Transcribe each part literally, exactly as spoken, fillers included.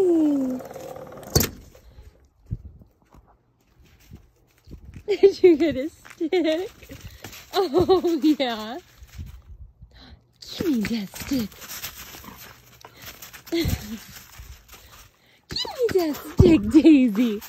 Daisy. Did you get a stick? Oh, yeah. Give me that stick. Give me that stick, Daisy.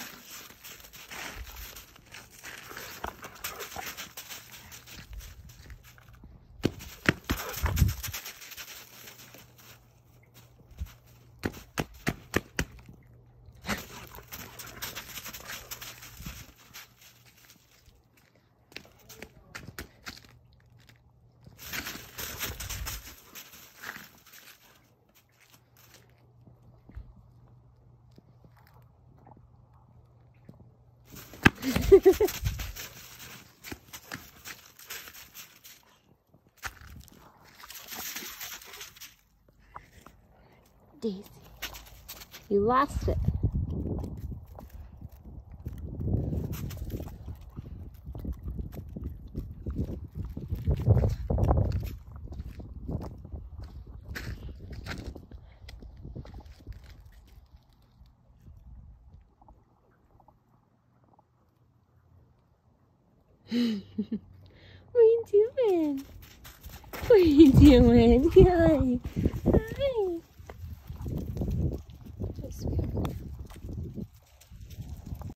Daisy, you lost it. What are you doing? What are you doing? Hi.